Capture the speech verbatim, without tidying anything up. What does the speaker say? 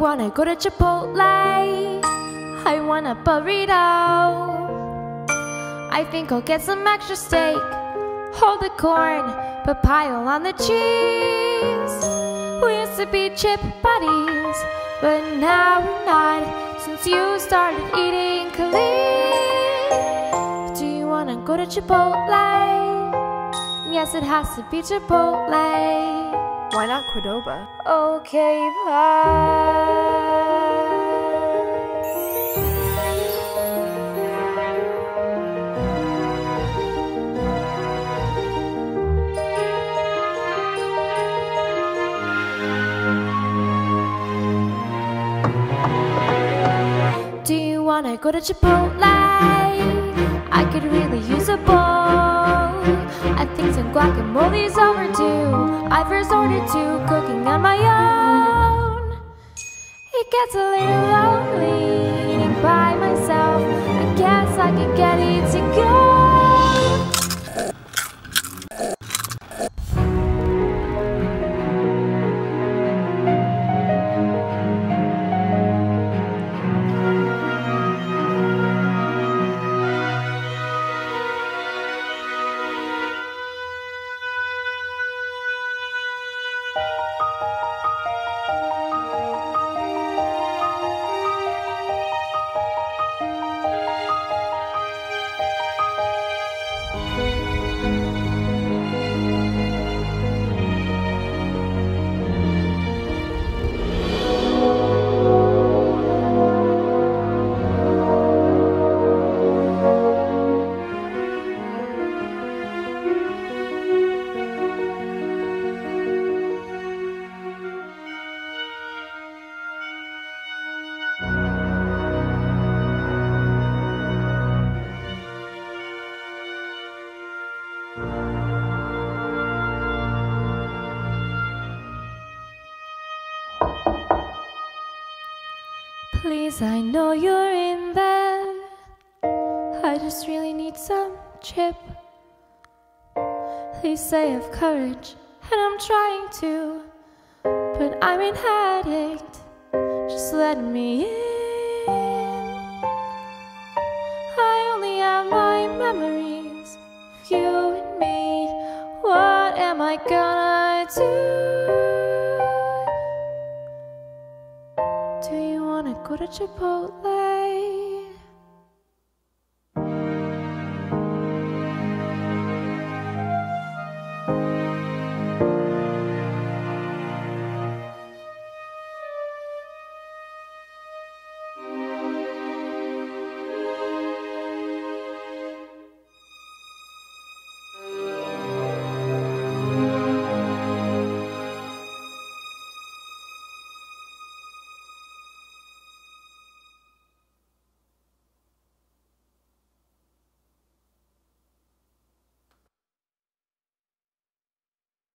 wanna go to Chipotle? I want a burrito. I think I'll get some extra steak. Hold the corn, but pile on the cheese. We used to be chip buddies, but now we're not, since you started eating clean. Do you wanna go to Chipotle? Yes, it has to be Chipotle. Why not Cordoba? Okay, bye. Do you wanna go to Chipotle? I could really use a bowl. I think some guacamole's overdue. I've resorted to cooking on my own. It gets a little lonely eating by myself. I guess I could get it to go. Please, I know you're in there. I just really need some chip. Please say have courage, and I'm trying to, but I'm an addict. Just let me in. I only have my memories of you and me. What am I gonna do? Do you wanna go to Chipotle?